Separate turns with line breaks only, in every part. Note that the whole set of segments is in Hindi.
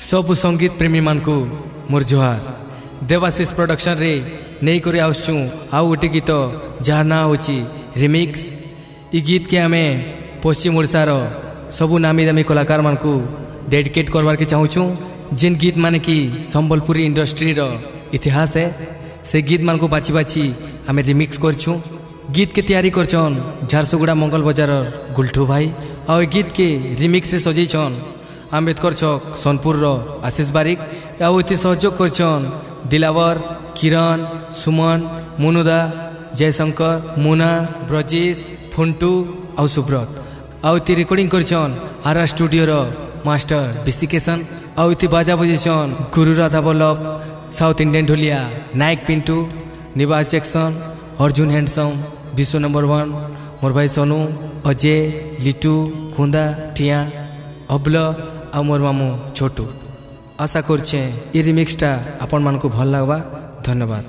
सबु संगीत प्रेमी मानकु मोर जोहार। देवाशीष प्रोडक्शन रे नहीं करे आसचु आउ गोटे गीत जार ना होची रिमिक्स। इ गीत के आमे पश्चिम ओडिशार सबु नामी दामी कलाकार मानकु डेडिकेट करवार के चाहूँ। जिन गीत माने कि संबलपुरी इंडस्ट्री रो इतिहास है से गीत मान को बाछी बाछी आमे रिमिक्स करछू। गीत के तैयारी करछन झारसुगुड़ा मंगल बाजार गुल्ठू भाई। आ गीत के रिमिक्स रे सजैछन आम्बेडकर चौक सोनपुर रो आशीष बारिक। आउ इति सहयोग करछन दिलावर, किरण, सुमन, मुनुदा, जयशंकर, मुना, ब्रजेश, फुंटू आउ सुब्रत। आउ इति रिकॉर्डिंग करछन आरा स्टूडियो रो मास्टर बिसिकेशन। आउ इति बाजा बजेछन गुरु राधा बल्लभ, साउथ इंडियन ढोलिया नायक पिंटू, निवास जैक्सन, अर्जुन हैंडसम, विश्व नंबर 1, मोर भाई सोनू, अजय, लिटू, खुंदा, टिया, अबल आ मोर मामू छोटू। आशा करछे ये रिमिक्सटा आपन मान को भल लागबा। धन्यवाद।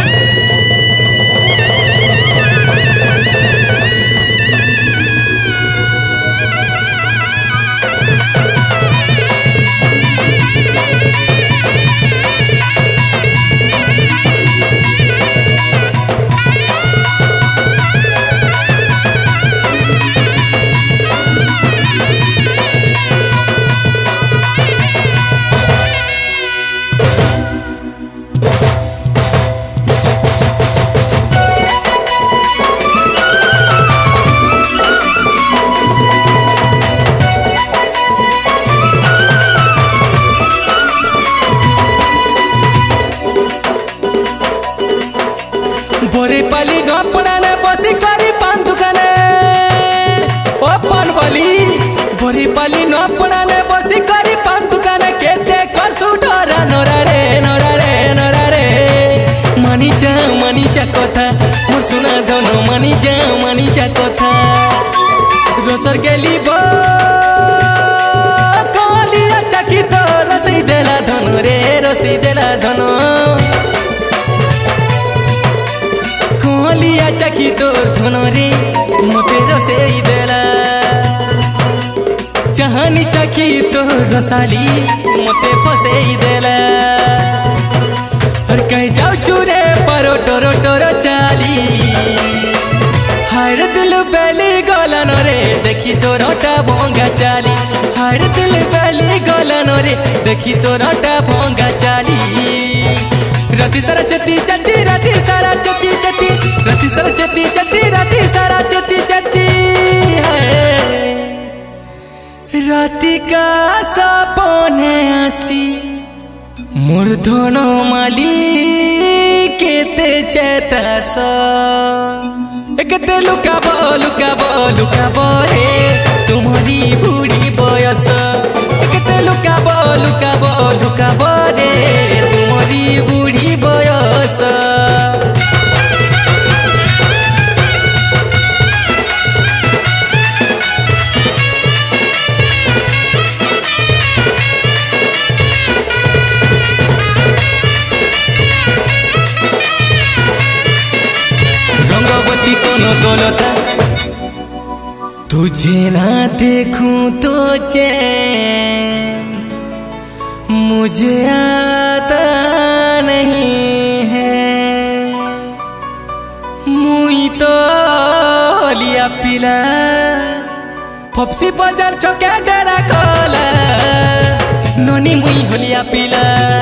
बोरी पाली नपड़ाने बसी करी पान दुकाने ओ पान वाली। बोरी पाली नपड़ाने बसी करी पान दुकाने केते कर सुठरा नोरा रे नोरा रे नोरा रे। मानी जा कथा मोर सुना धनो मानी जा कथा। रोसर गेली बो कलिया चाकी तो रसई देला धनो रे रसई देला धनो। कलिया चाकी तोर धनो रे मोटे रसई देला। चाहनी चाकी तोर रसाली मोटे फसई देला। हर कहीं जाऊ चूरे परो टोरो टोरो चाली। हायर दिल बेली गलन रे देखी तोरटा भोंगा चाली। हायर दिल बेली गलन रे देखी तोरटा भोंगा चाली। राती सारा चती चती राती सारा चती चती राती सारा चती चती राती सारा चती चती है। राती का सपने आसी मोर धनो माली केते चेतास। केते लुकाबो लुकाबो लुकाबो रे तुम्हारी बूढ़ी बयस। केते लुकाबो लुकाबो लुकाबो रे तुम्हारी बूढ़ी बयस। रंगवती कोनो दौलता तुझे ना देखूं तो चैन मुझे आता नहीं है। मुई तो लिया पिला फपसी बाजार छके डेरा कला। नोनी मुई होलिया पिला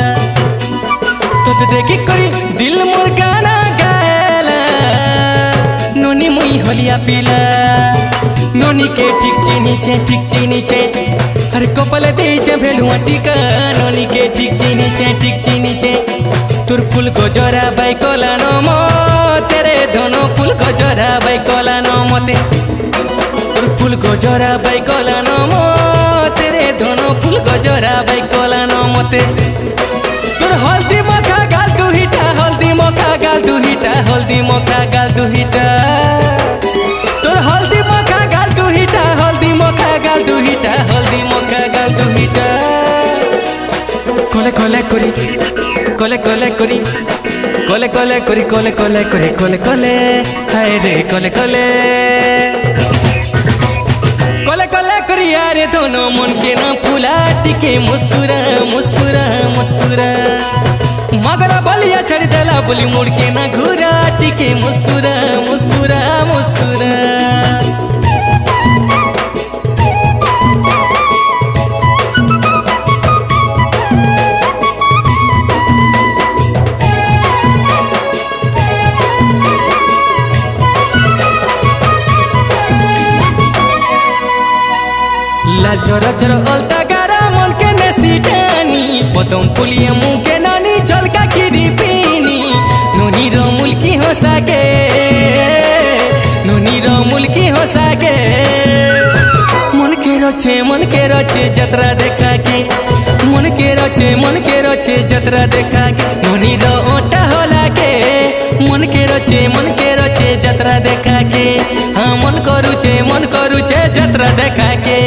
तो देखी करी दिल मोर गाना गायला। नोनी मुई होलिया पिला नोनी के ठीक चीनी छे हर कपल दे भेलुआ टीका। नोनी के ठीक चीनी छे तुर फूल गजरा बाई कला नो मो तेरे धनो फूल गजरा बाई कला नो मते। तुर फूल गजरा बाई कला नो मो तेरे धनो फूल गजरा बाई कला नो मते। तुर हल्दी मखा गाल दू हिटा हल्दी मखा गाल दू हिटा हल्दी मखा गाल दू हिटा। तुर हल्दी मखा गाल दू हिटा हल्दी मखा गाल दू हिटा हल्दी मखा गाल दू हिटा। कोले कोले करी कोले कोले करी कोले कोले करी कोले कोले करी कोले कोले हाय रे कोले कोले कोले कले कले करिया रे दोनों मन के ना फूला टिके मुस्कुरा मुस्कुरा मुस्कुरा मगरा बलिया छड़ देला बोली मुड़ के ना घूरा टिके मुस्कुरा मुस्कुरा मुस्कुरा लाल चोरा चोरा अलता गारा मन के नसी टानी पदम पुलिया मुँह के नानी झलका किरी पीनी नोनी रो मुल्की हो सके नोनी रो मुल्की हो सके मन के रोचे जतरा देखा के मन के रोचे जतरा देखा के नोनी रो ओटा होला के मन के रोचे जतरा देखा के हाँ मन करुचे जतरा देखा के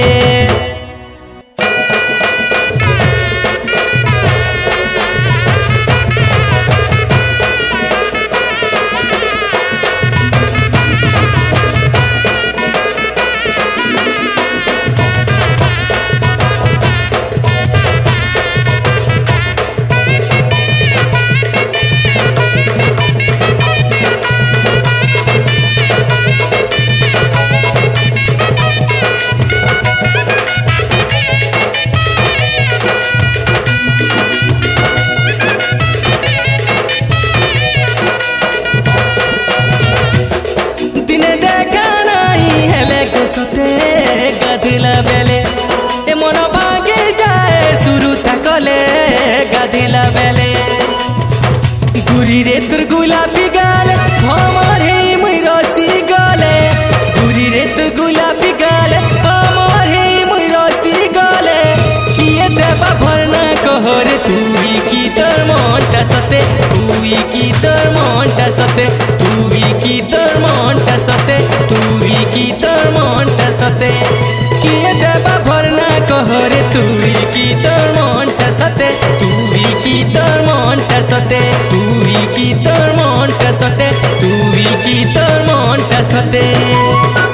गाधिला बेले ए मन बागे जाए शुरू तकले गाधिला बेले गुरी रे तुर गुलाबी गाले हमर हे मुई रसी गाले गुरी रे तुर गुलाबी गाले हमर हे मुई रसी गाले किए देबा भरना कहरे तुई की तोर मनटा सते तुई की तोर मनटा सते तुई की तोर मनटा सते तुई की तोर मनटा सते किए देबा भरना कहरे तुई की तोर मनटा सते तुई की तोर मनटा सते तुई की तोर मनटा सते तुई की तोर मनटा सते